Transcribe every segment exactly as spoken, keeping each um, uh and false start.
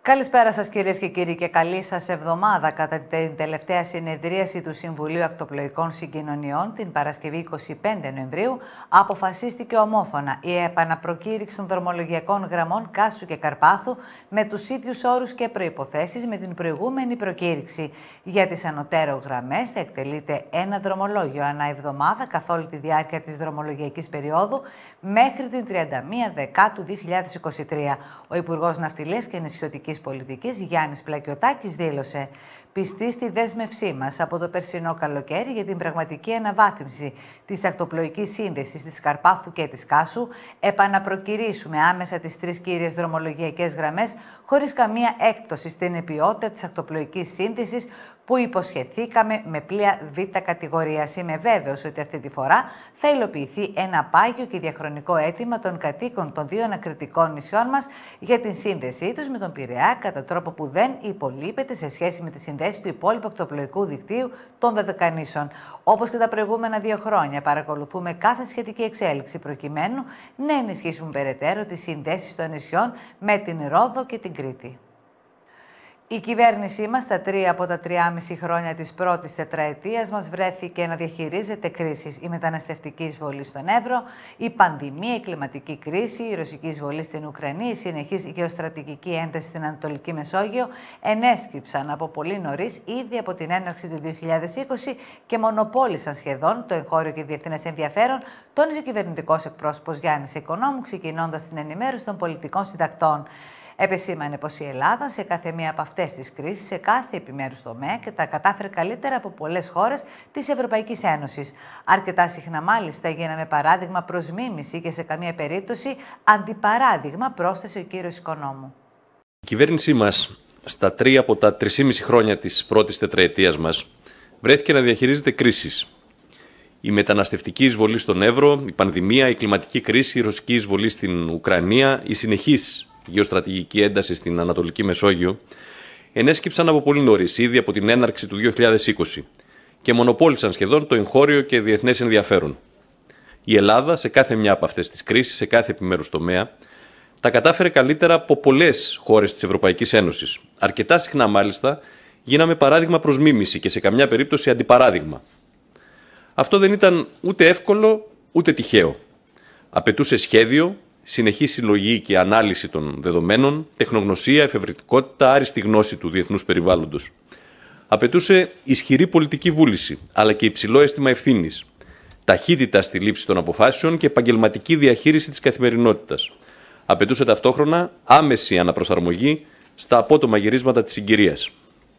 Καλησπέρα σας κυρίες και κύριοι και καλή σας εβδομάδα. Κατά την τελευταία συνεδρίαση του Συμβουλίου Ακτοπλοϊκών Συγκοινωνιών την Παρασκευή εικοστή πέμπτη Νοεμβρίου αποφασίστηκε ομόφωνα η επαναπροκήρυξη των δρομολογιακών γραμμών Κάσου και Καρπάθου με τους ίδιους όρους και προϋποθέσεις με την προηγούμενη προκήρυξη. Για τις ανωτέρω γραμμές θα εκτελείται ένα δρομολόγιο ανά εβδομάδα καθ' όλη τη διάρκεια της δρομολογιακής περίοδου μέχρι την τριάντα μία Δεκάτου δύο χιλιάδες είκοσι τρία. Ο Υπουργός Ναυτιλίας και Νησιωτικής Πολιτικής Γιάννης Πλακιωτάκης δήλωσε: «Πιστοί στη δέσμευσή μας από το περσινό καλοκαίρι για την πραγματική αναβάθμιση της ακτοπλοϊκής σύνδεσης της Καρπάθου και της Κάσου, επαναπροκηρύσουμε άμεσα τις τρεις κύριες δρομολογιακές γραμμές χωρίς καμία έκπτωση στην ποιότητα της ακτοπλοϊκής σύνδεσης που υποσχεθήκαμε με πλοία Β κατηγορίας. Είμαι βέβαιος ότι αυτή τη φορά θα υλοποιηθεί ένα πάγιο και διαχρονικό αίτημα των κατοίκων των δύο ανακριτικών νησιών μας για την σύνδεσή τους με τον Πειραιά κατά τρόπο που δεν υπολείπεται σε σχέση με τη συνδέση του υπόλοιπου ακτοπλοϊκού δικτύου των Δωδεκανήσων. Όπως και τα προηγούμενα δύο χρόνια, παρακολουθούμε κάθε σχετική εξέλιξη προκειμένου να ενισχύσουμε περαιτέρω τις συνδέσεις των νησιών με την Ρόδο και την Κρήτη». Η κυβέρνησή μας τα τρία από τα τριάμιση χρόνια της πρώτης τετραετίας μας βρέθηκε να διαχειρίζεται κρίσεις. Η μεταναστευτική εισβολή στον Εύρο, η πανδημία, η κλιματική κρίση, η ρωσική εισβολή στην Ουκρανία, η συνεχής γεωστρατηγική ένταση στην Ανατολική Μεσόγειο ενέσκυψαν από πολύ νωρίς ήδη από την έναρξη του δύο χιλιάδες είκοσι και μονοπόλησαν σχεδόν το εγχώριο και διεθνές ενδιαφέρον, τόνιζε ο κυβερνητικός εκπρόσωπος Γιάννης Οικονόμου, ξεκινώντας την ενημέρωση των πολιτικών συντακτών. Επεσήμανε πως η Ελλάδα σε κάθε μία από αυτές τις κρίσεις, σε κάθε επιμέρους τομέα και τα κατάφερε καλύτερα από πολλές χώρες της Ευρωπαϊκής Ένωσης. Αρκετά συχνά μάλιστα γίναμε παράδειγμα προς μίμηση και σε καμία περίπτωση αντιπαράδειγμα, πρόσθεσε ο κύριος Οικονόμου. Η κυβέρνησή μας στα τρία από τα τρισήμιση χρόνια της πρώτης τετραετίας μας βρέθηκε να διαχειρίζεται κρίσεις. Η μεταναστευτική εισβολή στον Εύρο, η πανδημία, η κλιματική κρίση, η ρωσική εισβολή στην Ουκρανία, η συνεχής γεωστρατηγική ένταση στην Ανατολική Μεσόγειο ενέσκυψαν από πολύ νωρίς, ήδη από την έναρξη του δύο χιλιάδες είκοσι και μονοπόλησαν σχεδόν το εγχώριο και διεθνές ενδιαφέρον. Η Ελλάδα σε κάθε μια από αυτές τις κρίσεις, σε κάθε επιμέρους τομέα, τα κατάφερε καλύτερα από πολλές χώρες της Ευρωπαϊκής Ένωσης. Αρκετά συχνά μάλιστα γίναμε παράδειγμα προς μίμηση και σε καμιά περίπτωση αντιπαράδειγμα. Αυτό δεν ήταν ούτε εύκολο ούτε τυχαίο. Απαιτούσε σχέδιο, συνεχή συλλογή και ανάλυση των δεδομένων, τεχνογνωσία, εφευρετικότητα, άριστη γνώση του διεθνούς περιβάλλοντος. Απαιτούσε ισχυρή πολιτική βούληση, αλλά και υψηλό αίσθημα ευθύνης, ταχύτητα στη λήψη των αποφάσεων και επαγγελματική διαχείριση της καθημερινότητας. Απαιτούσε ταυτόχρονα άμεση αναπροσαρμογή στα απότομα γυρίσματα της συγκυρίας.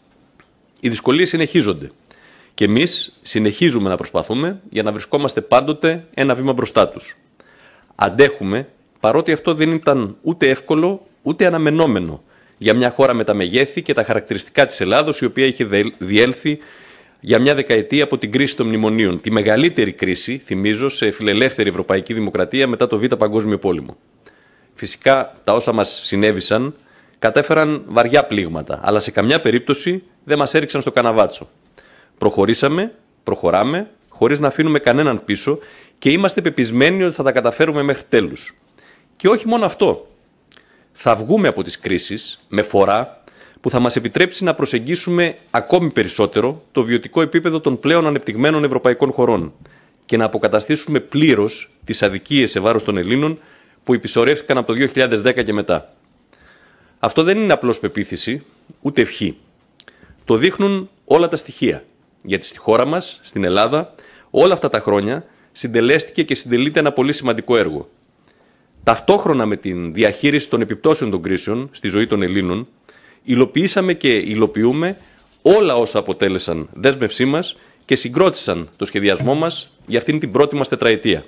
Οι δυσκολίες συνεχίζονται και εμείς συνεχίζουμε να προσπαθούμε για να βρισκόμαστε πάντοτε ένα βήμα μπροστά τους. Αντέχουμε, παρότι αυτό δεν ήταν ούτε εύκολο ούτε αναμενόμενο για μια χώρα με τα μεγέθη και τα χαρακτηριστικά της Ελλάδος, η οποία είχε διέλθει για μια δεκαετία από την κρίση των μνημονίων. Τη μεγαλύτερη κρίση, θυμίζω, σε φιλελεύθερη ευρωπαϊκή δημοκρατία μετά το Β' Παγκόσμιο Πόλεμο. Φυσικά, τα όσα μας συνέβησαν κατέφεραν βαριά πλήγματα, αλλά σε καμιά περίπτωση δεν μας έριξαν στο καναβάτσο. Προχωρήσαμε, προχωράμε, χωρίς να αφήνουμε κανέναν πίσω και είμαστε πεπισμένοι ότι θα τα καταφέρουμε μέχρι τέλους. Και όχι μόνο αυτό. Θα βγούμε από τις κρίσεις με φορά που θα μας επιτρέψει να προσεγγίσουμε ακόμη περισσότερο το βιωτικό επίπεδο των πλέον ανεπτυγμένων ευρωπαϊκών χωρών και να αποκαταστήσουμε πλήρως τις αδικίες σε βάρος των Ελλήνων που υπησορεύτηκαν από το δύο χιλιάδες δέκα και μετά. Αυτό δεν είναι απλώς πεποίθηση, ούτε ευχή. Το δείχνουν όλα τα στοιχεία. Γιατί στη χώρα μας, στην Ελλάδα, όλα αυτά τα χρόνια συντελέστηκε και συντελείται ένα πολύ σημαντικό έργο. Ταυτόχρονα με την διαχείριση των επιπτώσεων των κρίσεων στη ζωή των Ελλήνων, υλοποιήσαμε και υλοποιούμε όλα όσα αποτέλεσαν δέσμευσή μας και συγκρότησαν το σχεδιασμό μας για αυτήν την πρώτη μας τετραετία.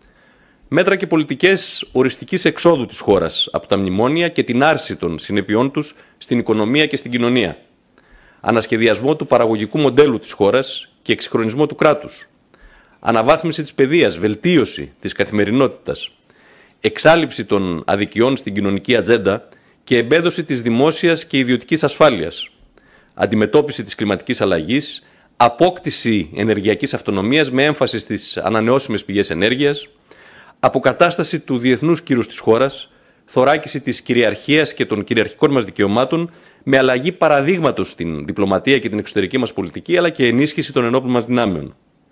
Μέτρα και πολιτικές οριστικής εξόδου της χώρας από τα μνημόνια και την άρση των συνεπειών τους στην οικονομία και στην κοινωνία. Ανασχεδιασμό του παραγωγικού μοντέλου της χώρας και εξυγχρονισμό του κράτους. Αναβάθμιση της παιδείας, βελτίωση της καθημερινότητας. Εξάλειψη των αδικιών στην κοινωνική ατζέντα και εμπέδωση της δημόσιας και ιδιωτικής ασφάλειας. Αντιμετώπιση της κλιματικής αλλαγής, απόκτηση ενεργειακής αυτονομίας με έμφαση στις ανανεώσιμες πηγές ενέργειας, αποκατάσταση του διεθνούς κύρους της χώρας, θωράκιση της κυριαρχίας και των κυριαρχικών μας δικαιωμάτων, με αλλαγή παραδείγματος στην διπλωματία και την εξωτερική μας πολιτική, αλλά και ενίσχυση των ενόπλων μας δυνάμεων.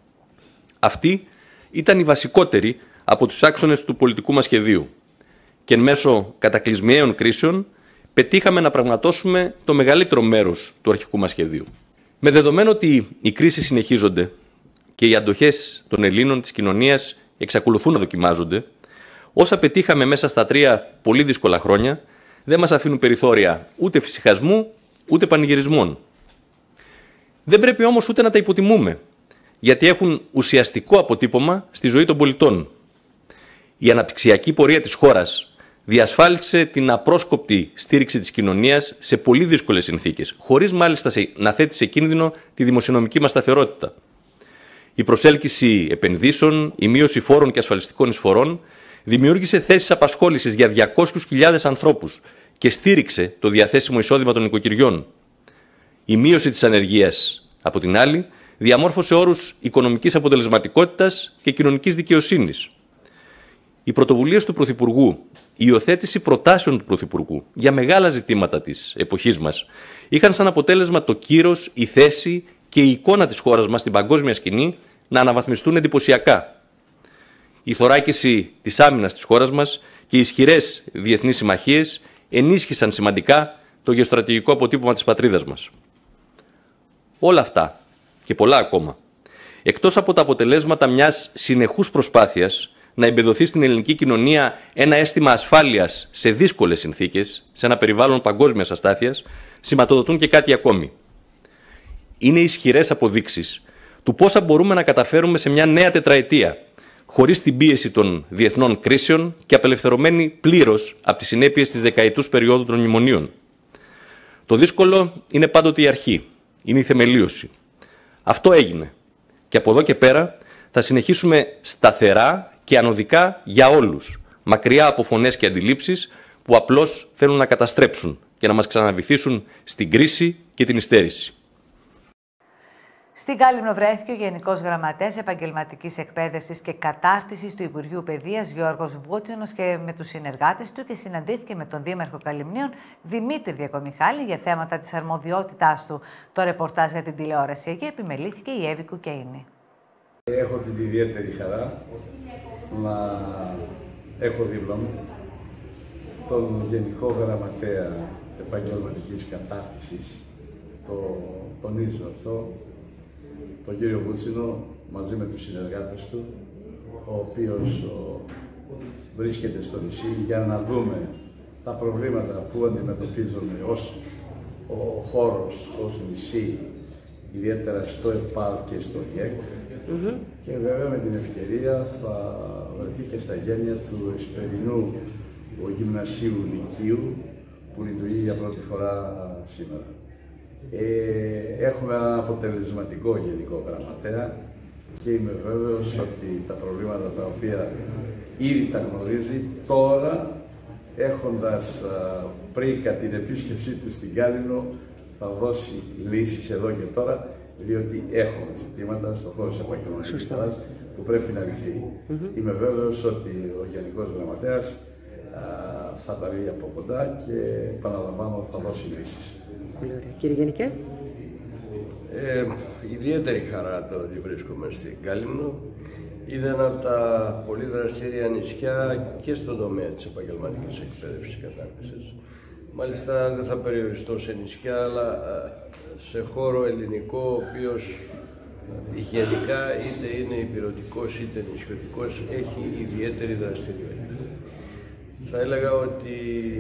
Αυτή ήταν η βασικότερη από τους άξονες του πολιτικού μας σχεδίου. Και εν μέσω κατακλυσμιαίων κρίσεων, πετύχαμε να πραγματώσουμε το μεγαλύτερο μέρος του αρχικού μας σχεδίου. Με δεδομένο ότι οι κρίσεις συνεχίζονται και οι αντοχές των Ελλήνων της κοινωνίας εξακολουθούν να δοκιμάζονται, όσα πετύχαμε μέσα στα τρία πολύ δύσκολα χρόνια δεν μας αφήνουν περιθώρια ούτε φυσιχασμού ούτε πανηγυρισμών. Δεν πρέπει όμως ούτε να τα υποτιμούμε, γιατί έχουν ουσιαστικό αποτύπωμα στη ζωή των πολιτών. Η αναπτυξιακή πορεία της χώρας διασφάλισε την απρόσκοπτη στήριξη της κοινωνίας σε πολύ δύσκολες συνθήκες, χωρίς μάλιστα να θέτει σε κίνδυνο τη δημοσιονομική μας σταθερότητα. Η προσέλκυση επενδύσεων, η μείωση φόρων και ασφαλιστικών εισφορών δημιούργησε θέσεις απασχόλησης για διακόσιες χιλιάδες ανθρώπους και στήριξε το διαθέσιμο εισόδημα των νοικοκυριών. Η μείωση της ανεργίας, από την άλλη, διαμόρφωσε όρους οικονομικής αποτελεσματικότητας και κοινωνικής δικαιοσύνης. Οι πρωτοβουλίες του Πρωθυπουργού, η υιοθέτηση προτάσεων του Πρωθυπουργού για μεγάλα ζητήματα της εποχής μας είχαν σαν αποτέλεσμα το κύρος, η θέση και η εικόνα της χώρας μας στην παγκόσμια σκηνή να αναβαθμιστούν εντυπωσιακά. Η θωράκιση της άμυνας της χώρας μας και οι ισχυρές διεθνείς συμμαχίες ενίσχυσαν σημαντικά το γεωστρατηγικό αποτύπωμα της πατρίδας μας. Όλα αυτά και πολλά ακόμα, εκτός από τα αποτελέσματα μιας συνεχούς προσπάθειας να εμπεδοθεί στην ελληνική κοινωνία ένα αίσθημα ασφάλειας σε δύσκολες συνθήκες, σε ένα περιβάλλον παγκόσμιας αστάθειας, σηματοδοτούν και κάτι ακόμη. Είναι ισχυρές αποδείξεις του πόσα μπορούμε να καταφέρουμε σε μια νέα τετραετία, χωρίς την πίεση των διεθνών κρίσεων και απελευθερωμένοι πλήρως από τις συνέπειες της δεκαετούς περίοδου των μνημονίων. Το δύσκολο είναι πάντοτε η αρχή, είναι η θεμελίωση. Αυτό έγινε και από εδώ και πέρα θα συνεχίσουμε σταθερά και ανωδικά για όλους, μακριά από φωνές και αντιλήψεις που απλώς θέλουν να καταστρέψουν και να μας ξαναβυθίσουν στην κρίση και την υστέρηση. Στην Κάλυμνο βρέθηκε ο Γενικός Γραμματέας Επαγγελματικής Εκπαίδευσης και Κατάρτισης του Υπουργείου Παιδείας Γιώργος Βούτσινος και με τους συνεργάτες του και συναντήθηκε με τον Δήμαρχο Καλυμνίων Δημήτρη Διακομιχάλη για θέματα της αρμοδιότητάς του. Το ρεπορτάζ για την τηλεόραση εκεί επιμελήθηκε η Εύη Κουκαΐνη. Έχω την ιδιαίτερη χαρά να έχω δίπλα μου τον Γενικό Γραμματέα Επαγγελματικής Κατάρτισης, το τονίζω αυτό, τον κύριο Βούτσινο, μαζί με τους συνεργάτες του, ο οποίος ο, βρίσκεται στο νησί για να δούμε τα προβλήματα που αντιμετωπίζουμε ως ο χώρος, ως νησί, ιδιαίτερα στο ΕΠΑΛ και στο ΙΕΚ. Mm-hmm. Και βέβαια με την ευκαιρία θα βρεθεί και στα γένεια του Εσπερινού Γυμνασίου Λυκείου που λειτουργεί για πρώτη φορά σήμερα. Ε, έχουμε ένα αποτελεσματικό Γενικό Γραμματέα και είμαι βέβαιος ότι τα προβλήματα τα οποία ήδη τα γνωρίζει τώρα, έχοντας πρίκα την επίσκεψή του στην Κάλυμνο, θα δώσει λύσεις εδώ και τώρα, διότι έχουμε ζητήματα στον χώρο της επαγγελματικής κατάρτισης που πρέπει να λυθεί. Mm-hmm. Είμαι βέβαιος ότι ο Γενικός Γραμματέας α, θα τα δει από κοντά και επαναλαμβάνω θα δώσει λύσεις. Πολύ ωραία. Κύριε Γενικέ. Ε, ιδιαίτερη χαρά το ότι βρίσκομαι στην Κάλυμνο. Είναι ένα από τα πολύ δραστήρια νησιά και στον τομέα της επαγγελματικής εκπαίδευσης και κατάρτισης. Μάλιστα δεν θα περιοριστώ σε νησιά, αλλά σε χώρο ελληνικό, ο οποίος γενικά είτε είναι υπηρετικός είτε νησιωτικός, έχει ιδιαίτερη δραστηριότητα. Θα έλεγα ότι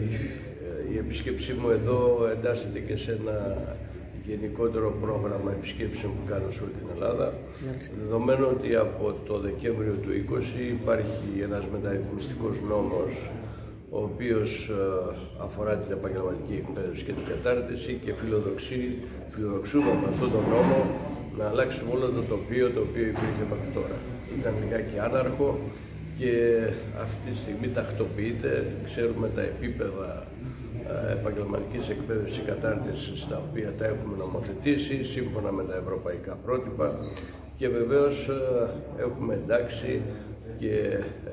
η επίσκεψή μου εδώ εντάσσεται και σε ένα γενικότερο πρόγραμμα επισκέψεων που κάνω σε όλη την Ελλάδα. Δεδομένου ότι από το Δεκέμβριο του είκοσι υπάρχει ένας μεταρρυθμιστικός νόμος, ο οποίος αφορά την επαγγελματική εκπαίδευση και την κατάρτιση και φιλοδοξούμε με αυτόν τον νόμο να αλλάξουμε όλο το τοπίο το οποίο υπήρχε μέχρι τώρα. Ήταν λιγάκι άναρχο και αυτή τη στιγμή τακτοποιείται, ξέρουμε τα επίπεδα επαγγελματικής εκπαίδευσης και κατάρτισης τα οποία τα έχουμε νομοθετήσει σύμφωνα με τα ευρωπαϊκά πρότυπα και βεβαίως έχουμε εντάξει και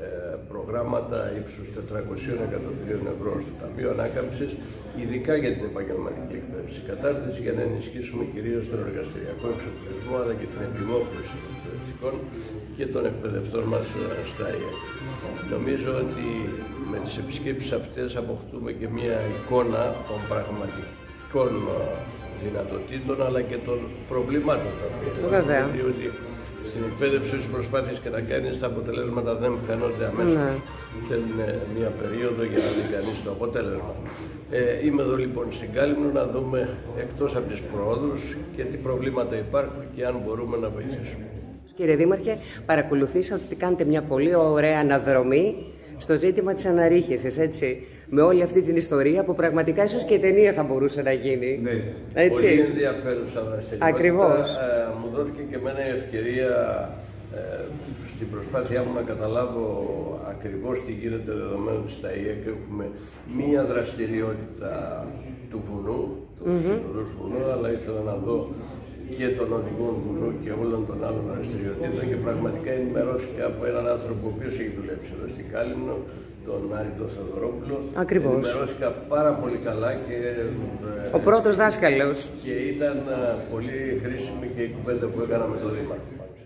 προγράμματα ύψους τετρακόσια εκατομμυρίων ευρώ στο Ταμείο Ανάκαμψης, ειδικά για την επαγγελματική εκπαίδευση κατάρτιση, για να ενισχύσουμε κυρίως τον εργαστηριακό εξοπλισμό, αλλά και την επιμόρφωση των εκπαιδευτικών και των εκπαιδευτών μας στα ΙΕΚ. Νομίζω ότι με τις επισκέψεις αυτές αποκτούμε και μια εικόνα των πραγματικών δυνατοτήτων, αλλά και των προβλημάτων τα οποία Βέβαια. Διότι στην εκπαίδευση, τις προσπάθειες και να κάνεις, τα αποτελέσματα δεν φαίνονται αμέσως. Ναι. Θέλουν μια περίοδο για να δει κανείς το αποτέλεσμα. Ε, είμαι εδώ λοιπόν στην Κάλυμνο να δούμε εκτός από τις προόδους και τι προβλήματα υπάρχουν και αν μπορούμε να βοηθήσουμε. Κύριε Δήμαρχε, παρακολουθήσα ότι κάνετε μια πολύ ωραία αναδρομή στο ζήτημα της αναρρίχησης, έτσι. Με όλη αυτή την ιστορία που πραγματικά ίσως και ταινία θα μπορούσε να γίνει. Ναι, έτσι. Πολύ ενδιαφέρουσα δραστηριότητα. Ακριβώς. Ε, μου δόθηκε και εμένα η ευκαιρία ε, στην προσπάθειά μου να καταλάβω ακριβώς τι γίνεται, δεδομένου ότι στα ΙΕΚ έχουμε μία δραστηριότητα του βουνού, του mm-hmm. συνοδούς βουνού, αλλά ήθελα να δω και των οδηγών βουνού και όλων των άλλων δραστηριοτήτων και πραγματικά ενημερώθηκα από έναν άνθρωπο ο οποίος έχει δουλέψει εδώ στην Κάλυμνο, τον Άρη τον Θεοδωρόπουλο. Ακριβώς. Ενημερώθηκα πάρα πολύ καλά και ο πρώτος δάσκαλος. Και ήταν πολύ χρήσιμη και η κουβέντα που έκανα με τον Δήμαρχο.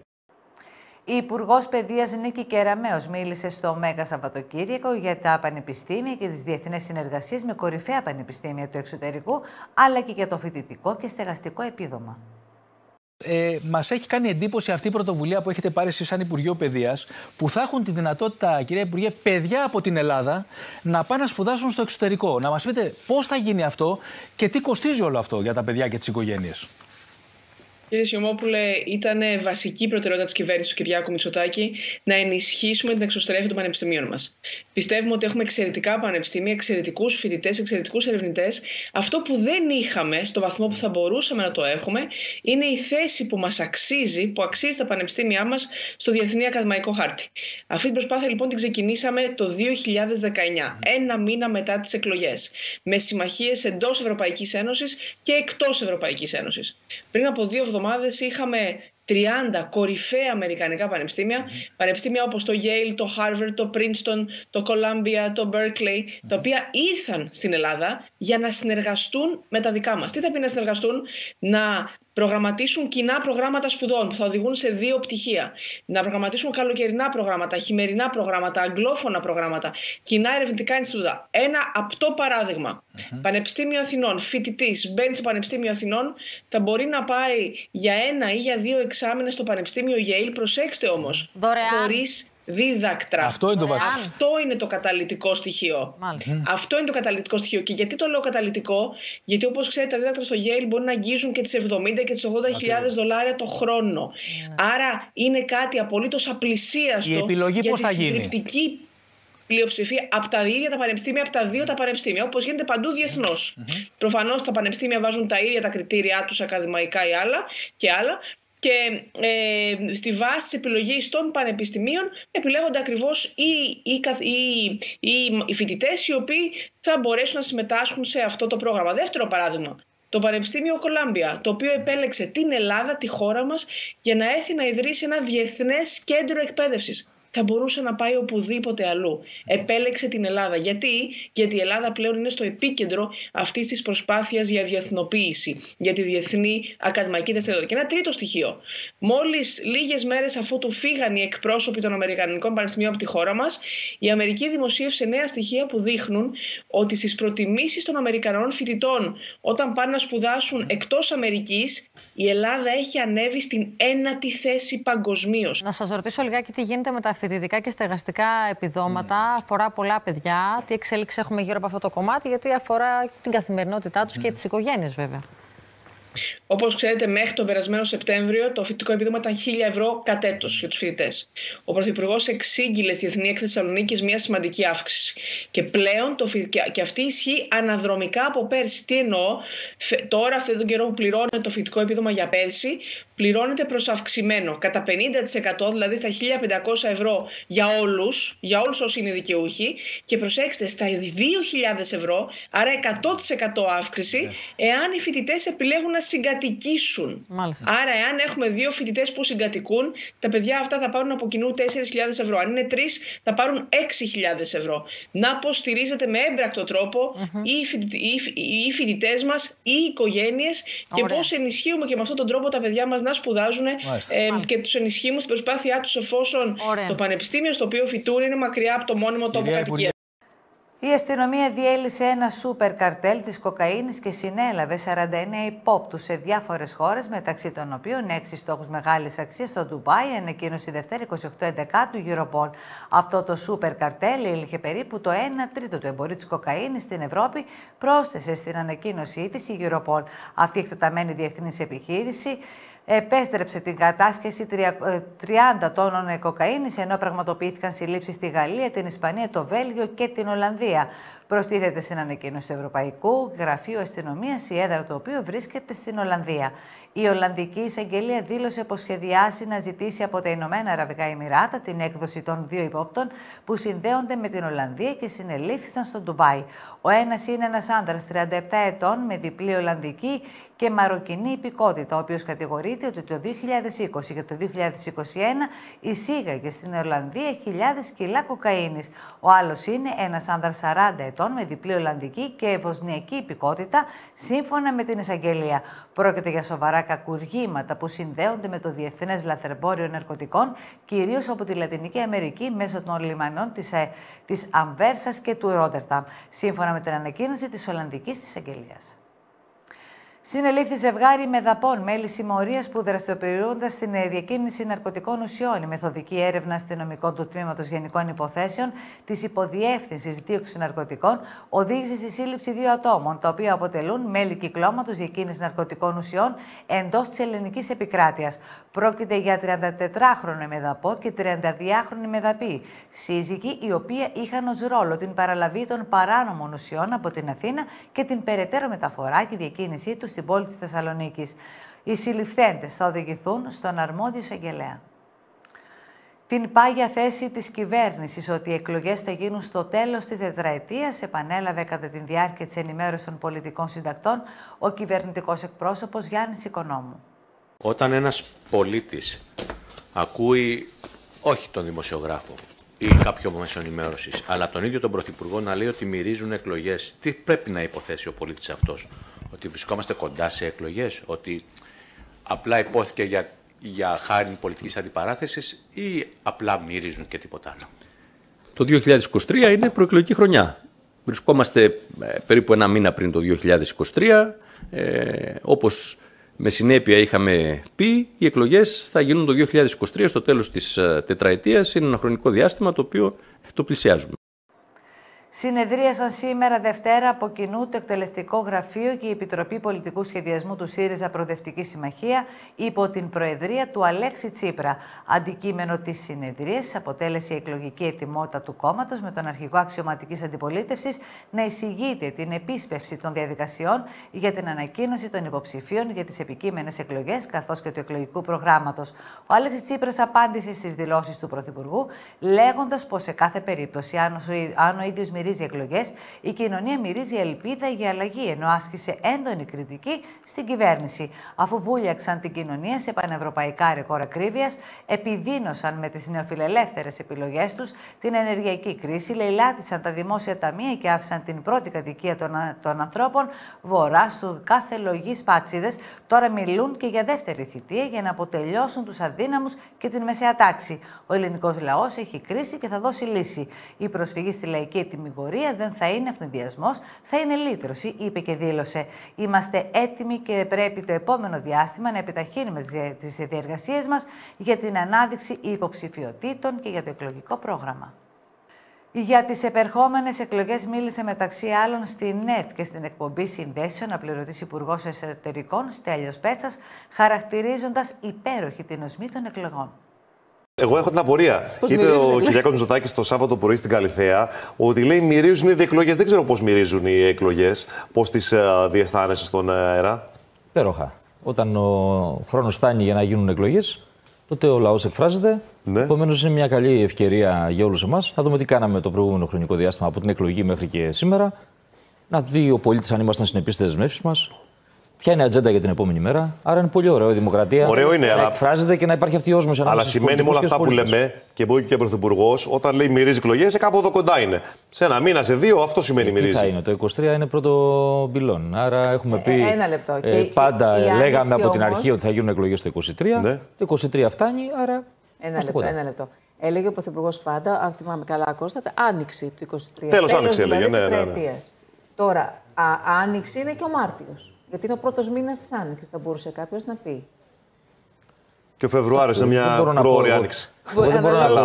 Η Υπουργός Παιδείας Νίκη Κεραμέως μίλησε στο Μέγα Σαββατοκύριακο για τα πανεπιστήμια και τις διεθνές συνεργασίες με κορυφαία πανεπιστήμια του εξωτερικού, αλλά και για το φοιτητικό και στεγαστικό επίδομα. Ε, μας έχει κάνει εντύπωση αυτή η πρωτοβουλία που έχετε πάρει εσείς σαν Υπουργείο Παιδείας, που θα έχουν τη δυνατότητα, κυρία Υπουργέ, παιδιά από την Ελλάδα να πάνε να σπουδάσουν στο εξωτερικό. Να μας πείτε πώς θα γίνει αυτό και τι κοστίζει όλο αυτό για τα παιδιά και τις οικογένειες. Κύριε Σιωμόπουλε, ήταν βασική προτεραιότητα της κυβέρνησης του Κυριάκου Μητσοτάκη να ενισχύσουμε την εξωστρέφεια των πανεπιστημίων μας. Πιστεύουμε ότι έχουμε εξαιρετικά πανεπιστήμια, εξαιρετικούς φοιτητές, εξαιρετικούς ερευνητές. Αυτό που δεν είχαμε, στο βαθμό που θα μπορούσαμε να το έχουμε, είναι η θέση που μας αξίζει, που αξίζει τα πανεπιστήμια μας στο διεθνή ακαδημαϊκό χάρτη. Αυτή την προσπάθεια λοιπόν την ξεκινήσαμε το δύο χιλιάδες δεκαεννιά, ένα μήνα μετά τις εκλογές, με συμμαχίες εντός Ευρωπαϊκής Ένωσης και εκτός Ευρωπαϊκής Ένωσης. Πριν από δύο εβδομάδες είχαμε τριάντα κορυφαία αμερικανικά πανεπιστήμια, mm. πανεπιστήμια όπως το Yale, το Harvard, το Princeton, το Columbia, το Berkeley, mm. τα οποία ήρθαν στην Ελλάδα για να συνεργαστούν με τα δικά μας. Τι θα πει να συνεργαστούν? Να προγραμματίσουν κοινά προγράμματα σπουδών που θα οδηγούν σε δύο πτυχία. Να προγραμματίσουν καλοκαιρινά προγράμματα, χειμερινά προγράμματα, αγγλόφωνα προγράμματα, κοινά ερευνητικά Ινστιτούτα. Ένα απτό παράδειγμα. Mm-hmm. Πανεπιστήμιο Αθηνών, φοιτητής μπαίνει στο Πανεπιστήμιο Αθηνών, θα μπορεί να πάει για ένα ή για δύο εξάμηνες στο Πανεπιστήμιο Yale. Προσέξτε όμως, χωρίς δίδακτρα. Αυτό είναι το βασικό. Αυτό είναι το καταλυτικό στοιχείο. Mm. Αυτό είναι το καταλυτικό στοιχείο. Και γιατί το λέω καταλυτικό? Γιατί όπως ξέρετε, τα δίδακτρα στο Yale μπορεί να αγγίζουν και τις εβδομήντα και τις ογδόντα χιλιάδες δολάρια το χρόνο. Mm. Άρα είναι κάτι απολύτως απλησίαστο. Η επιλογή για πώς τη θα γίνει? συντριπτική πλειοψηφία από τα ίδια τα πανεπιστήμια, από τα δύο τα πανεπιστήμια, όπως γίνεται παντού διεθνώς. Mm-hmm. Προφανώς τα πανεπιστήμια βάζουν τα ίδια τα κριτήριά τους, ακαδημαϊκά ή άλλα και άλλα. Και ε, στη βάση της επιλογής των πανεπιστημίων επιλέγονται ακριβώς οι, οι, οι, οι, οι φοιτητές οι οποίοι θα μπορέσουν να συμμετάσχουν σε αυτό το πρόγραμμα. Δεύτερο παράδειγμα, το Πανεπιστήμιο Κολάμπια, το οποίο επέλεξε την Ελλάδα, τη χώρα μας, για να έρθει να ιδρύσει ένα διεθνές κέντρο εκπαίδευσης. Θα μπορούσε να πάει οπουδήποτε αλλού. Επέλεξε την Ελλάδα. Γιατί? Γιατί η Ελλάδα πλέον είναι στο επίκεντρο αυτής της προσπάθειας για διεθνοποίηση, για τη διεθνή ακαδημαϊκή δραστηριότητα. Και ένα τρίτο στοιχείο. Μόλις λίγες μέρες αφού του φύγαν οι εκπρόσωποι των Αμερικανικών Πανεπιστημίων από τη χώρα μας, η Αμερική δημοσίευσε νέα στοιχεία που δείχνουν ότι στις προτιμήσεις των Αμερικανών φοιτητών όταν πάνε να σπουδάσουν εκτός Αμερικής, η Ελλάδα έχει ανέβει στην ένατη θέση παγκοσμίως. Να σας ρωτήσω λιγάκι τι γίνεται με τα φοιτητικά και στεγαστικά επιδόματα. Mm. Αφορά πολλά παιδιά. Τι εξέλιξη έχουμε γύρω από αυτό το κομμάτι, γιατί αφορά την καθημερινότητά τους mm. και τις οικογένειες βέβαια. Όπως ξέρετε, μέχρι τον περασμένο Σεπτέμβριο το φοιτητικό επίδομα ήταν χίλια ευρώ κατ' έτος για τους φοιτητές. Ο Πρωθυπουργός εξήγηλε στη Διεθνή Έκθεση Θεσσαλονίκης μια σημαντική αύξηση. Και πλέον το, και αυτή ισχύει αναδρομικά από πέρσι. Τι εννοώ? Τώρα, αυτόν τον καιρό που πληρώνεται το φοιτητικό επίδομα για πέρσι, πληρώνεται προς αυξημένο κατά πενήντα τοις εκατό, δηλαδή στα χίλια πεντακόσια ευρώ για όλους, για όλους όσοι είναι δικαιούχοι, και προσέξτε, στα δύο χιλιάδες ευρώ, άρα εκατό τοις εκατό αύξηση, εάν οι φοιτητές επιλέγουν να συγκατοικήσουν. Μάλιστα. Άρα, εάν έχουμε δύο φοιτητές που συγκατοικούν, τα παιδιά αυτά θα πάρουν από κοινού τέσσερις χιλιάδες ευρώ. Αν είναι τρεις, θα πάρουν έξι χιλιάδες ευρώ. Να υποστηρίζεται με έμπρακτο τρόπο mm-hmm. οι φοιτητές μας, οι οικογένειες, και πώς ενισχύουμε και με αυτόν τον τρόπο τα παιδιά μας να σπουδάζουν ε, και τους ενισχύουμε στην προσπάθειά τους, εφόσον Ωραία. το πανεπιστήμιο στο οποίο φοιτούν είναι μακριά από το μόνιμο τόπο κατοικίας. Η αστυνομία διέλυσε ένα σούπερ καρτέλ της κοκαίνης και συνέλαβε σαράντα εννέα υπόπτους σε διάφορες χώρες, μεταξύ των οποίων έξι στόχους μεγάλης αξίας στο Ντουμπάι, ανακοίνωσε η Δευτέρα είκοσι οκτώ Ενδεκάτου η Europol. Αυτό το σούπερ καρτέλ ήλχε περίπου το ένα τρίτο του εμπορίου της κοκαίνης στην Ευρώπη, πρόσθεσε στην ανακοίνωσή της η Europol. Αυτή η εκτεταμένη διεθνής επιχείρηση επέστρεψε την κατάσχεση τριάντα τόνων κοκαίνης, ενώ πραγματοποιήθηκαν συλλήψεις στη Γαλλία, την Ισπανία, το Βέλγιο και την Ολλανδία. Προστίθεται στην ανακοίνωση του Ευρωπαϊκού Γραφείου Αστυνομίας, η έδρα του οποίου βρίσκεται στην Ολλανδία. Η Ολλανδική Εισαγγελία δήλωσε πως σχεδιάσει να ζητήσει από τα Ηνωμένα Αραβικά Εμιράτα την έκδοση των δύο υπόπτων που συνδέονται με την Ολλανδία και συνελήφθησαν στο Ντουμπάι. Ο ένας είναι ένας άντρας τριάντα επτά ετών με διπλή Ολλανδική και μαροκινή υπηκότητα, ο οποίος κατηγορείται ότι το δύο χιλιάδες είκοσι και το δύο χιλιάδες είκοσι ένα εισήγαγε στην Ολλανδία χιλιάδες κιλά κοκαίνης. Ο άλλος είναι ένας άνδρας σαράντα ετών με διπλή Ολλανδική και βοσνιακή υπηκότητα, σύμφωνα με την εισαγγελία. Πρόκειται για σοβαρά κακουργήματα που συνδέονται με το διεθνές λαθρεμπόριο ναρκωτικών, κυρίως από τη Λατινική Αμερική, μέσω των λιμανών της, της Αμβέρσας και του Ρότερνταμ, σύμφωνα με την ανακοίνωση της Ολλανδικής Εισαγγελίας. Συνελήφθη ζευγάρι μεδαπών, μέλη συμμορίας που δραστηριοποιούνταν στην διακίνηση ναρκωτικών ουσιών. Η μεθοδική έρευνα αστυνομικών του Τμήματος Γενικών Υποθέσεων της Υποδιεύθυνσης Δίωξης Ναρκωτικών οδήγησε στη σύλληψη δύο ατόμων, τα οποία αποτελούν μέλη κυκλώματος διακίνησης ναρκωτικών ουσιών εντός της ελληνικής επικράτειας. Πρόκειται για τριαντατετράχρονο μεδαπό και τριανταδυάχρονη μεδαπή, σύζυγοι οι οποίοι είχαν ως ρόλο την παραλαβή των παράνομων ουσιών από την Αθήνα και την περαιτέρω μεταφορά και διακίνησή τους στην πόλη της Θεσσαλονίκης. Οι συλληφθέντες θα οδηγηθούν στον αρμόδιο εισαγγελέα. Την πάγια θέση της κυβέρνησης ότι οι εκλογές θα γίνουν στο τέλος της τετραετίας επανέλαβε κατά τη διάρκεια της ενημέρωσης των πολιτικών συντακτών ο κυβερνητικός εκπρόσωπος Γιάννης Οικονόμου. Όταν ένας πολίτης ακούει όχι τον δημοσιογράφο ή κάποιο μέσο ενημέρωσης, αλλά τον ίδιο τον Πρωθυπουργό να λέει ότι μυρίζουν εκλογές, τι πρέπει να υποθέσει ο πολίτης αυτός? Ότι βρισκόμαστε κοντά σε εκλογές, ότι απλά υπόθηκε για, για χάρη πολιτικής αντιπαράθεσης ή απλά μυρίζουν και τίποτα άλλο? Το δύο χιλιάδες είκοσι τρία είναι προεκλογική χρονιά. Βρισκόμαστε ε, περίπου ένα μήνα πριν το δύο χιλιάδες είκοσι τρία, ε, όπως με συνέπεια είχαμε πει, οι εκλογές θα γίνουν το δύο χιλιάδες είκοσι τρία στο τέλος της τετραετίας. Είναι ένα χρονικό διάστημα το οποίο το πλησιάζουμε. Συνεδρίασαν σήμερα Δευτέρα από κοινού το Εκτελεστικό Γραφείο και η Επιτροπή Πολιτικού Σχεδιασμού του ΣΥΡΙΖΑ Προοδευτική Συμμαχία υπό την προεδρία του Αλέξη Τσίπρα. Αντικείμενο της συνεδρίας αποτέλεσε η εκλογική ετοιμότητα του κόμματος, με τον αρχηγό αξιωματικής αντιπολίτευσης να εισηγείται την επίσπευση των διαδικασιών για την ανακοίνωση των υποψηφίων για τις επικείμενες εκλογές καθώς και του εκλογικού προγράμματος. Ο Αλέξης Τσίπρας απάντησε στις δηλώσεις του Πρωθυπουργού, λέγοντας πως σε κάθε περίπτωση, αν ο ίδιος μυρίζει εκλογές, η κοινωνία μυρίζει ελπίδα για αλλαγή, ενώ άσκησε έντονη κριτική στην κυβέρνηση. Αφού βούλιαξαν την κοινωνία σε πανευρωπαϊκά ρεκόρ ακρίβειας, επιδίνωσαν με τις νεοφιλελεύθερες επιλογές τους την ενεργειακή κρίση, λαιλάτισαν τα δημόσια ταμεία και άφησαν την πρώτη κατοικία των, των ανθρώπων βορρά στου κάθε λογής πάτσιδες. Τώρα μιλούν και για δεύτερη θητεία για να αποτελειώσουν τους αδύναμους και την μεσαία τάξη. Ο ελληνικός λαός έχει κρίση και θα δώσει λύση. Η προσφυγή στη λαϊκή ετοιμιγορία δεν θα είναι ευνηδιασμός, θα είναι λύτρωση, είπε και δήλωσε. Είμαστε έτοιμοι και πρέπει το επόμενο διάστημα να επιταχύνουμε τις διεργασίες μας για την ανάδειξη υποψηφιωτήτων και για το εκλογικό πρόγραμμα. Για τις επερχόμενες εκλογές μίλησε μεταξύ άλλων στη ΝΕΤ και στην εκπομπή Συνδέσεων αναπληρωτής Υπουργός Εσωτερικών Στέλιος Πέτσας, χαρακτηρίζοντας υπέροχη την οσμή των εκλογών. Εγώ έχω την απορία. Πώς είπε ο Κυριάκος Μητσοτάκης το Σάββατο πρωί στην Καλιθέα ότι λέει μυρίζουν οι εκλογές. Δεν ξέρω πώς μυρίζουν οι εκλογές, πώς τις uh, διαισθάνεσαι στον αέρα. Υπέροχα. όταν ο χρόνος φτάνει για να γίνουν εκλογές, τότε ο λαός εκφράζεται. Ναι. Επομένως, είναι μια καλή ευκαιρία για όλους εμάς να δούμε τι κάναμε το προηγούμενο χρονικό διάστημα από την εκλογή μέχρι και σήμερα. Να δει ο πολίτης αν ήμασταν συνεπείς στις δεσμεύσεις μας. Ποια είναι η ατζέντα για την επόμενη μέρα. Άρα είναι πολύ ωραίο η δημοκρατία. Ωραίο είναι, να αλλά... εκφράζεται και να υπάρχει αυτή η όσμωση ανάμεσα στους πολιτικούς. Αλλά σημαίνει με όλα αυτά που λέμε και μπορεί και ο Πρωθυπουργός, όταν λέει μυρίζει εκλογές, κάπου εδώ κοντά είναι. Σε ένα μήνα, σε δύο, αυτό σημαίνει μυρίζει. Τι θα είναι, το είκοσι τρία είναι πρώτο πυλόν. Άρα έχουμε πει. Ε, ένα λεπτό. Ε, πάντα η, η λέγαμε από την όμως... αρχή ότι θα γίνουν εκλογές το είκοσι τρία. Ναι. Το είκοσι τρία φτάνει, άρα. Ένα λεπτό, ένα λεπτό. Έλεγε ο Πρωθυπουργός πάντα, αν θυμάμαι καλά, Κώστα, άνοιξη του είκοσι τρία. Τέλος άνοιξη έλεγε. Ναι, ναι, ναι. Τώρα, α, άνοιξη είναι και ο Μάρτιος. Γιατί είναι ο πρώτος μήνας της άνοιξης, θα μπορούσε κάποιος να πει. Και ο Φεβρουάριος είναι μια πρόωρη άνοιξη. Δεν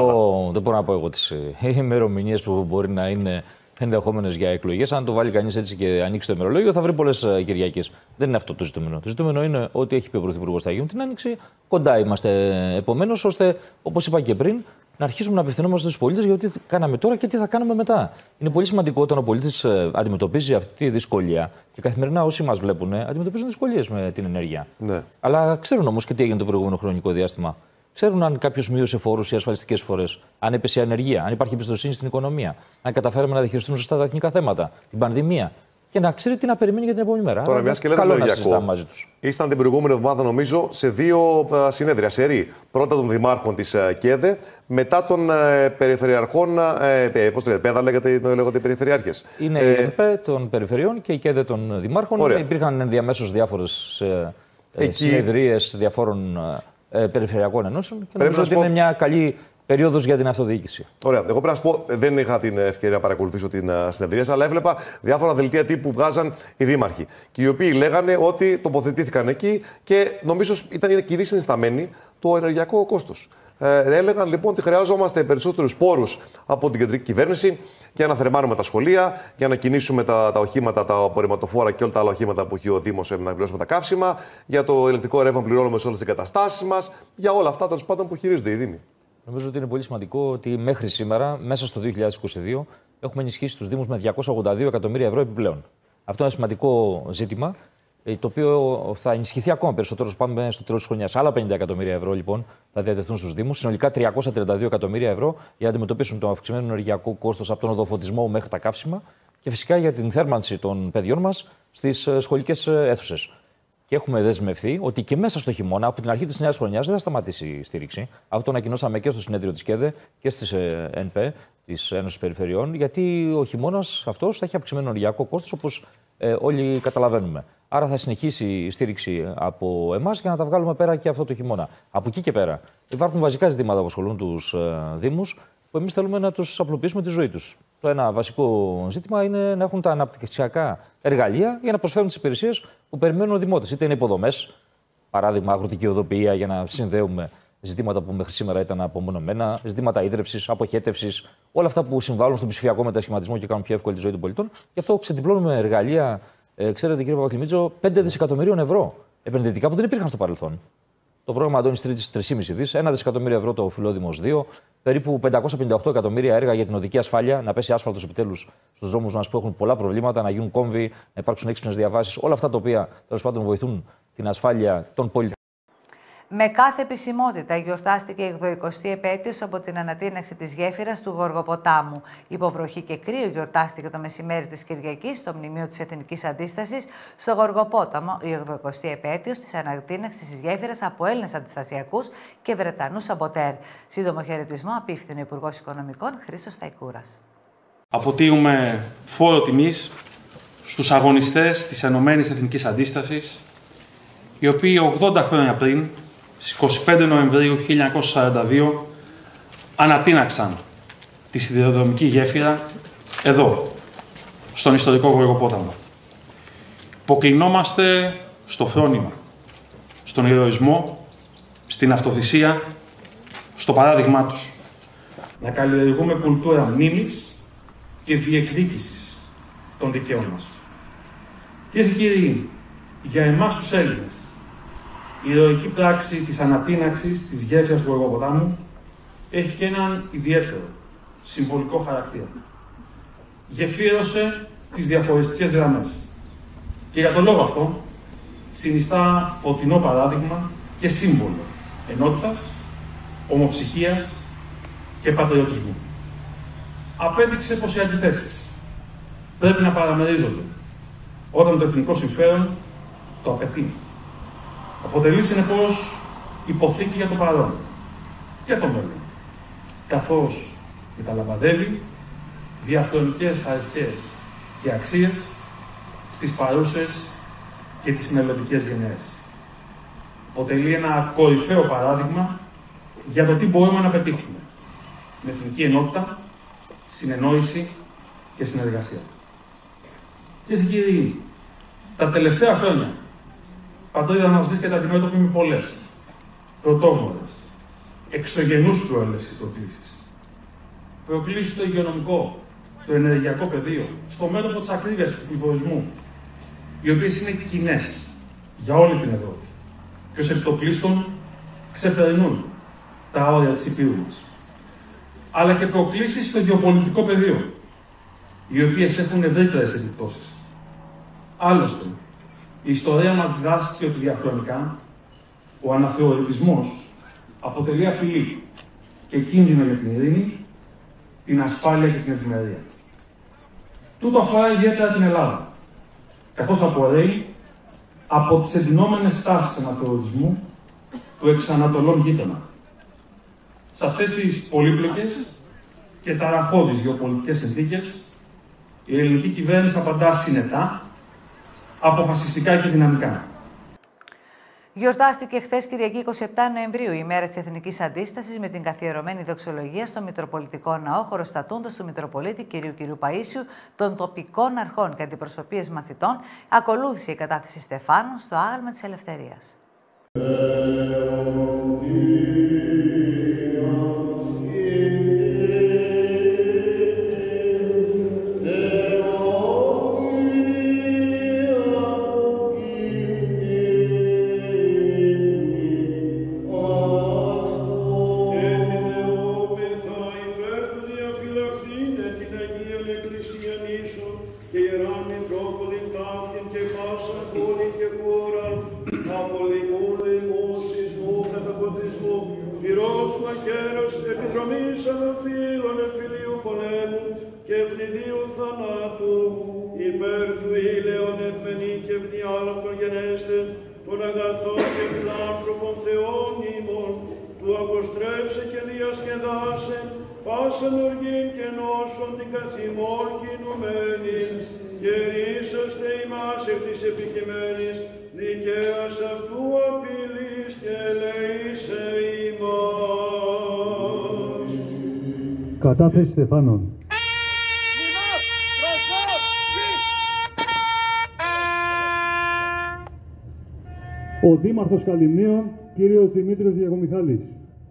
μπορώ να πω εγώ τις ημερομηνίες που μπορεί να είναι ενδεχόμενες για εκλογές. Αν το βάλει κανείς έτσι και ανοίξει το ημερολόγιο, θα βρει πολλές Κυριακές. Δεν είναι αυτό το ζητούμενο. Το ζητούμενο είναι ότι έχει πει ο Πρωθυπουργός θα γίνουν την άνοιξη. Κοντά είμαστε επομένως, ώστε, όπως είπα και πριν, να αρχίσουμε να απευθυνόμαστε στους πολίτες για τι κάναμε τώρα και τι θα κάνουμε μετά. Είναι πολύ σημαντικό όταν ο πολίτης αντιμετωπίζει αυτή τη δυσκολία. Και καθημερινά όσοι μας βλέπουν αντιμετωπίζουν δυσκολίες με την ενέργεια. Ναι. Αλλά ξέρουν όμως και τι έγινε το προηγούμενο χρονικό διάστημα. Ξέρουν αν κάποιος μείωσε φόρους ή ασφαλιστικές εισφορές, αν έπεσε η ανεργία, αν υπάρχει εμπιστοσύνη στην οικονομία, αν καταφέραμε να διαχειριστούμε σωστά τα εθνικά θέματα, την πανδημία. Και να ξέρει τι να περιμένει για την επόμενη μέρα. Τώρα, μια και λέτε ενεργειακό, μαζί τους. Ήσταν την προηγούμενη εβδομάδα, νομίζω, σε δύο συνέδρια. Σε ρί. Πρώτα των δημάρχων της ΚΕΔΕ, μετά των ε, περιφερειαρχών. Ε, Πώς το λέτε, ΠΕΔΑ λέγεται, λέγονται οι περιφερειάρχες. Είναι ε, η ΕΝΠΕ των περιφερειών και η ΚΕΔΕ των δημάρχων. Ωραία. Υπήρχαν ενδιαμέσως διάφορες ε, συνεδρίες διαφόρων ε, περιφερειακών ενώσεων. Και νομίζω ότι πω... είναι μια καλή περίοδος για την αυτοδιοίκηση. Ωραία. Εγώ πρέπει να σου πω, δεν είχα την ευκαιρία να παρακολουθήσω την συνεδρία, αλλά έβλεπα διάφορα δελτία τύπου που βγάζαν οι δήμαρχοι. Και οι οποίοι λέγανε ότι τοποθετήθηκαν εκεί και νομίζω ήταν κοινή συνισταμένη το ενεργειακό κόστος. Ε, έλεγαν λοιπόν ότι χρειάζομαστε περισσότερους πόρους από την κεντρική κυβέρνηση για να θερμάνουμε τα σχολεία, για να κινήσουμε τα, τα οχήματα, τα απορριμματοφόρα και όλα τα άλλα οχήματα που έχει ο Δήμος να πληρώσουμε τα καύσιμα, για το ηλεκτρικό ρεύμα πληρώνουμε σε όλες τις εγκαταστάσεις μας, για όλα αυτά τέλος πάντων που χειρίζονται οι Δήμοι. Νομίζω ότι είναι πολύ σημαντικό ότι μέχρι σήμερα, μέσα στο δύο χιλιάδες είκοσι δύο, έχουμε ενισχύσει τους Δήμους με διακόσια ογδόντα δύο εκατομμύρια ευρώ επιπλέον. Αυτό είναι ένα σημαντικό ζήτημα, το οποίο θα ενισχυθεί ακόμα περισσότερο. Πάμε στο τέλος της χρονιάς. Άλλα πενήντα εκατομμύρια ευρώ λοιπόν θα διατεθούν στους Δήμους. Συνολικά τριακόσια τριάντα δύο εκατομμύρια ευρώ για να αντιμετωπίσουν το αυξημένο ενεργειακό κόστος από τον οδοφωτισμό μέχρι τα καύσιμα και φυσικά για την θέρμανση των παιδιών μας στις σχολικές αίθουσες. Και έχουμε δεσμευθεί ότι και μέσα στο χειμώνα, από την αρχή της νέας χρονιάς, δεν θα σταματήσει η στήριξη. Αυτό το ανακοινώσαμε και στο συνέδριο της ΚΕΔΕ και στις ΕΝΠΕ, της Ένωσης Περιφερειών, γιατί ο χειμώνας αυτός θα έχει αυξημένο ενεργειακό κόστος, όπως ε, όλοι καταλαβαίνουμε. Άρα θα συνεχίσει η στήριξη από εμάς για να τα βγάλουμε πέρα και αυτό το χειμώνα. Από εκεί και πέρα υπάρχουν βασικά ζητήματα που ασχολούν τους ε, Δήμους, που εμείς θέλουμε να τους απλοποιήσουμε τη ζωή τους. Το ένα βασικό ζήτημα είναι να έχουν τα αναπτυξιακά εργαλεία για να προσφέρουν τις υπηρεσίες που περιμένουν οι δημότες. Είτε είναι υποδομές, παράδειγμα αγροτική οδοποιία για να συνδέουμε ζητήματα που μέχρι σήμερα ήταν απομονωμένα, ζητήματα ίδρυυσης, αποχέτευσης, όλα αυτά που συμβάλλουν στον ψηφιακό μετασχηματισμό και κάνουν πιο εύκολη τη ζωή των πολιτών. Γι' αυτό ξετυπλώνουμε εργαλεία, ε, ξέρετε κύριε Παπακλημίτσο, πέντε δισεκατομμυρίων ευρώ επενδυτικά που δεν υπήρχαν στο παρελθόν. Το πρόγραμμα Αντώνης Τρίτης τρία κόμμα πέντε δις, ένα δισεκατομμύριο ευρώ το Φιλόδημος δύο, περίπου πεντακόσια πενήντα οκτώ εκατομμύρια έργα για την οδική ασφάλεια, να πέσει άσφαλτος επιτέλους στους δρόμους μας που έχουν πολλά προβλήματα, να γίνουν κόμβοι, να υπάρξουν έξυπνες διαβάσεις, όλα αυτά τα οποία τέλος πάντων βοηθούν την ασφάλεια των πολιτών. Με κάθε επισημότητα γιορτάστηκε η ογδοηκοστή επέτειος από την ανατείναξη της γέφυρας του Γοργοποτάμου. Υποβροχή και κρύο γιορτάστηκε το μεσημέρι της Κυριακής στο μνημείο της Εθνικής Αντίστασης στο Γοργοπόταμο, η ογδοηκοστή επέτειος της ανατείναξης της γέφυρας από Έλληνες αντιστασιακούς και Βρετανούς σαμποτέρ. Σύντομο χαιρετισμό απίφθηνε ο Υπουργός Οικονομικών Χρήστος Σταϊκούρας. Αποτείουμε φόρο τιμής στους αγωνιστές της Ενωμένης Εθνικής Αντίστασης, οι οποίοι ογδόντα χρόνια πριν, στις είκοσι πέντε Νοεμβρίου χίλια εννιακόσια σαράντα δύο, ανατείναξαν τη σιδηροδρομική γέφυρα εδώ, στον ιστορικό Γοργοπόταμο. Υποκλεινόμαστε στο φρόνημα, στον ηρωισμό, στην αυτοθυσία, στο παράδειγμά τους. Να καλλιεργούμε κουλτούρα μνήμης και διεκδίκησης των δικαίων μας. Κυρίες και κύριοι, για εμάς τους Έλληνες, η ηρωική πράξη της ανατείναξης της γέφυρας του Γοργοποτάμου έχει και έναν ιδιαίτερο συμβολικό χαρακτήρα. Γεφύρωσε τις διαχωριστικές γραμμές. Και για τον λόγο αυτό, συνιστά φωτεινό παράδειγμα και σύμβολο ενότητας, ομοψυχίας και πατριωτισμού. Απέδειξε πως οι αντιθέσεις πρέπει να παραμερίζονται όταν το εθνικό συμφέρον το απαιτεί. Αποτελεί συνεπώς υποθήκη για το παρόν και το μέλλον, καθώς μεταλαμπαδεύει διαχρονικές αρχές και αξίες στις παρούσες και τις μελλοντικές γενναίες. Αποτελεί ένα κορυφαίο παράδειγμα για το τι μπορούμε να πετύχουμε με εθνική ενότητα, συνεννόηση και συνεργασία. Κυρίες και κύριοι, τα τελευταία χρόνια η πατρίδα μας βρίσκεται αντιμέτωπη με πολλές πρωτόγνωρες, εξωγενούς προέλευσης προκλήσεις. Προκλήσεις στο υγειονομικό, το ενεργειακό πεδίο, στο μέτωπο της ακρίβειας και του πληθωρισμού, οι οποίες είναι κοινές για όλη την Ευρώπη και ως επιτοπλίστων ξεπερνούν τα όρια της Υπήρου μας. Αλλά και προκλήσεις στο γεωπολιτικό πεδίο, οι οποίες έχουν ευρύτερες επιπτώσεις. Άλλωστε, η ιστορία μας διδάσκει ότι διαχρονικά ο αναθεωρητισμός αποτελεί απειλή και κίνδυνο για την ειρήνη, την ασφάλεια και την ευημερία. Τούτο αφορά ιδιαίτερα την Ελλάδα, καθώς απορρέει από τις εντυνόμενες τάσεις αναθεωρητισμού του εξανατολών γείτονα. Σε αυτές τις πολύπλοκες και ταραχώδεις γεωπολιτικές συνθήκες, η ελληνική κυβέρνηση απαντά συνετά, αποφασιστικά και δυναμικά. Γιορτάστηκε χθες Κυριακή εικοστή εβδόμη Νοεμβρίου, η μέρα της Εθνικής Αντίστασης, με την καθιερωμένη δοξολογία στο Μητροπολιτικό Ναό, χωροστατούντος του Μητροπολίτη κ. Κ. Παΐσιου, των τοπικών αρχών και αντιπροσωπείες μαθητών. Ακολούθησε η κατάθεση στεφάνων στο άγαλμα της Ελευθερίας. Κατάθεση στεφάνων. Ο Δήμαρχος Καλυμνίων, κύριος Δημήτριος Διακομιχάλης.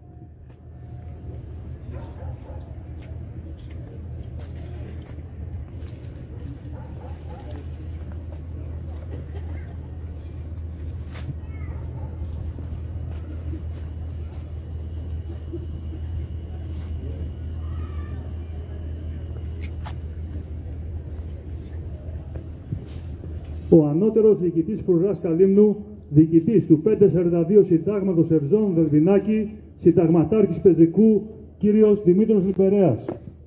Ο ανώτερος διοικητής Φρουράς Καλύμνου, διοικητής του πεντακόσια σαράντα δύο Συντάγματος Ευζών Βερβινάκη, συνταγματάρχης Πεζικού, κύριος Δημήτρος Λιπερέας.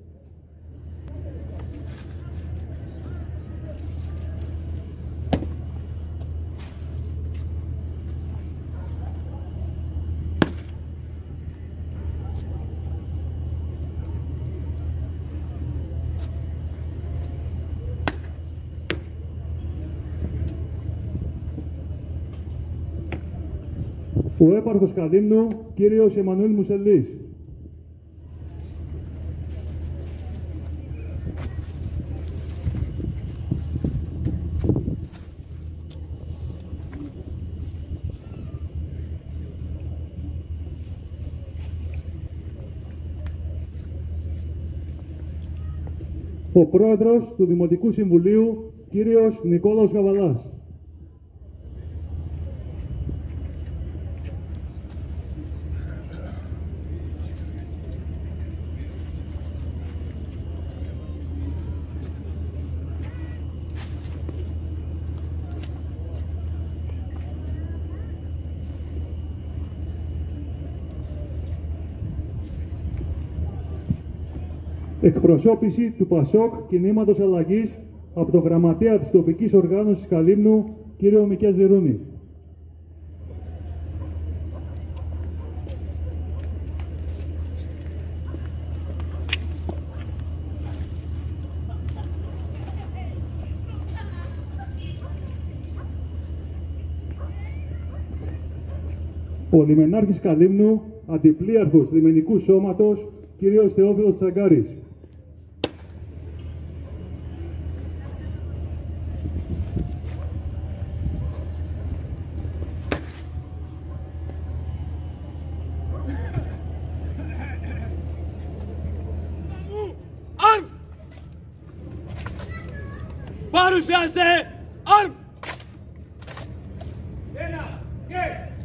Ο έπαρχος Καλύμνου, κύριος Εμμανουήλ Μουσελής. Ο πρόεδρος του Δημοτικού Συμβουλίου, κύριος Νικόλαος Καβαλάς. Εκπροσώπηση του ΠΑΣΟΚ Κινήματος Αλλαγής από τον γραμματέα της τοπικής οργάνωσης Καλύμνου, κύριο Μικιά Ζερούνη. Ο Λιμενάρχης Καλύμνου, Αντιπλοίαρχος Λιμενικού Σώματος, κύριος Θεόφιλος Τσαγκάρης. Παρουσιάστε! Αρμ! Ένα και...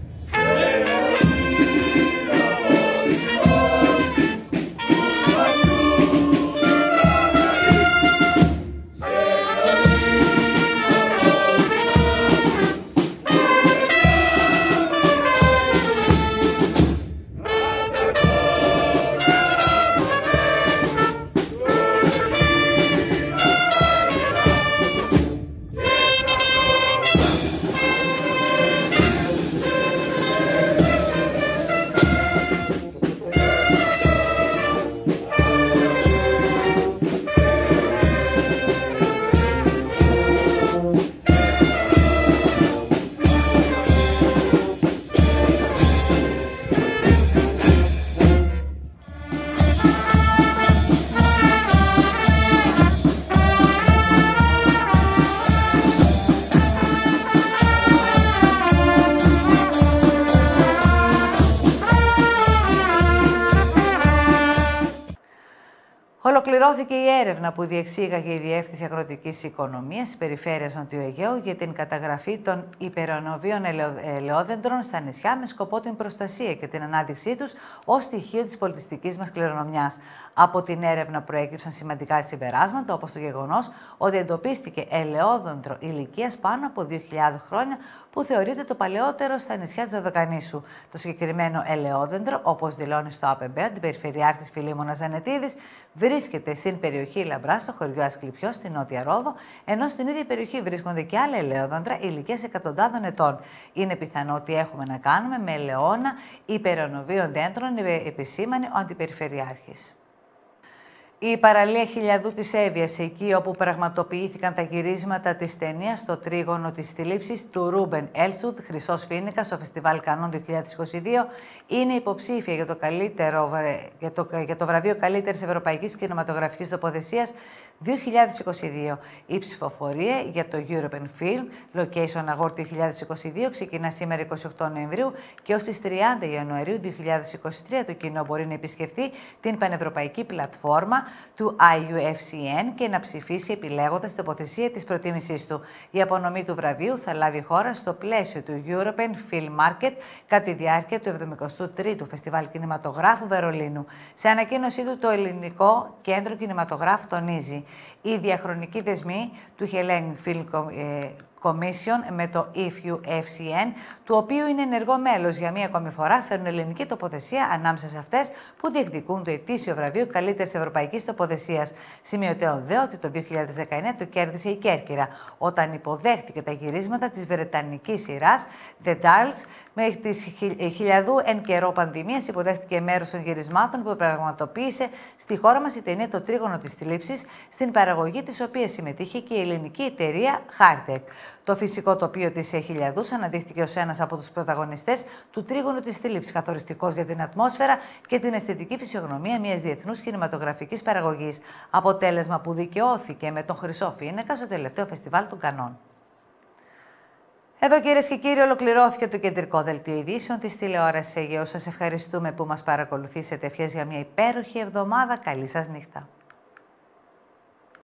Ολοκληρώθηκε η έρευνα που διεξήγαγε η Διεύθυνση Αγροτικής Οικονομίας της Περιφέρειας Νοτιού Αιγαίου για την καταγραφή των υπερονοβίων ελαιόδεντρων στα νησιά με σκοπό την προστασία και την ανάδειξή τους ως στοιχείο της πολιτιστικής μας κληρονομιάς. Από την έρευνα προέκυψαν σημαντικά συμπεράσματα, όπως το γεγονός ότι εντοπίστηκε ελαιόδεντρο ηλικίας πάνω από δύο χιλιάδες χρόνια, που θεωρείται το παλαιότερο στα νησιά της Δωδεκανήσου. Το συγκεκριμένο ελαιόδεντρο, όπως δηλώνει στο ΑΠΕΜΠ την Περιφερειάρχης Φιλίμωνας Ζανετίδης, βρίσκεται στην περιοχή Λαμπρά, στο χωριό Ασκληπιός, στην Νότια Ρόδο, ενώ στην ίδια περιοχή βρίσκονται και άλλα ελαιόδεντρα ηλικίας εκατοντάδων ετών. Είναι πιθανό ότι έχουμε να κάνουμε με ελαιόνα υπερονοβίων δέντρων, επισήμανε ο Αντιπεριφερειάρχης. Η παραλία Χιλιαδού της Εύβοιας, εκεί όπου πραγματοποιήθηκαν τα γυρίσματα της ταινίας στο τρίγωνο της θλίψης του Ρούμπεν Έλσουτ, Χρυσός Φοίνικας, στο Φεστιβάλ Κανών δύο χιλιάδες είκοσι δύο, είναι υποψήφια για το, καλύτερο, για το, για το βραβείο Καλύτερης Ευρωπαϊκής Κινηματογραφικής Τοποθεσίας δύο χιλιάδες είκοσι δύο. Η ψηφοφορία για το European Film Location Award δύο χιλιάδες είκοσι δύο ξεκινά σήμερα εικοστή ογδόη Νοεμβρίου και ως τις τριάντα Ιανουαρίου δύο χιλιάδες είκοσι τρία το κοινό μπορεί να επισκεφτεί την πανευρωπαϊκή πλατφόρμα του άι γιου εφ σι εν και να ψηφίσει επιλέγοντας την τοποθεσία της προτίμησής του. Η απονομή του βραβείου θα λάβει χώρα στο πλαίσιο του European Film Market κατά τη διάρκεια του εβδομηκοστού τρίτου Φεστιβάλ Κινηματογράφου Βερολίνου. Σε ανακοίνωσή του, το Ελληνικό Κέντρο Κινηματογράφου τονίζει: οι διαχρονικοί δεσμοί του Hellenic Film Commission με το άι γιου εφ σι εν, του οποίου είναι ενεργό μέλος για μία ακόμη φορά, φέρνουν ελληνική τοποθεσία ανάμεσα σε αυτές που διεκδικούν το ετήσιο βραβείο Καλύτερης Ευρωπαϊκής Τοποθεσίας. Σημειωτέων δε ότι το δύο χιλιάδες δεκαεννέα το κέρδισε η Κέρκυρα, όταν υποδέχτηκε τα γυρίσματα της βρετανικής σειράς The Darls. Με τη Χιλιαδού εν καιρό πανδημίας υποδέχτηκε μέρος των γυρισμάτων που πραγματοποίησε στη χώρα μας η ταινία Το Τρίγωνο της Θλίψης, στην παραγωγή της οποίας συμμετείχε και η ελληνική εταιρεία Hardtech. Το φυσικό τοπίο της Χιλιαδούς αναδείχθηκε ως ένας από τους πρωταγωνιστές του Τρίγωνου της Θλίψης, καθοριστικός για την ατμόσφαιρα και την αισθητική φυσιογνωμία μιας διεθνούς κινηματογραφικής παραγωγής. Αποτέλεσμα που δικαιώθηκε με τον Χρυσό Φοίνικα στο τελευταίο φεστιβάλ των Κανών. Εδώ, κυρίες και κύριοι, ολοκληρώθηκε το κεντρικό δελτίο ειδήσεων της τηλεόρασης Αιγαίου. Σας ευχαριστούμε που μας παρακολουθήσετε. Ευχές για μια υπέροχη εβδομάδα. Καλή σας νύχτα.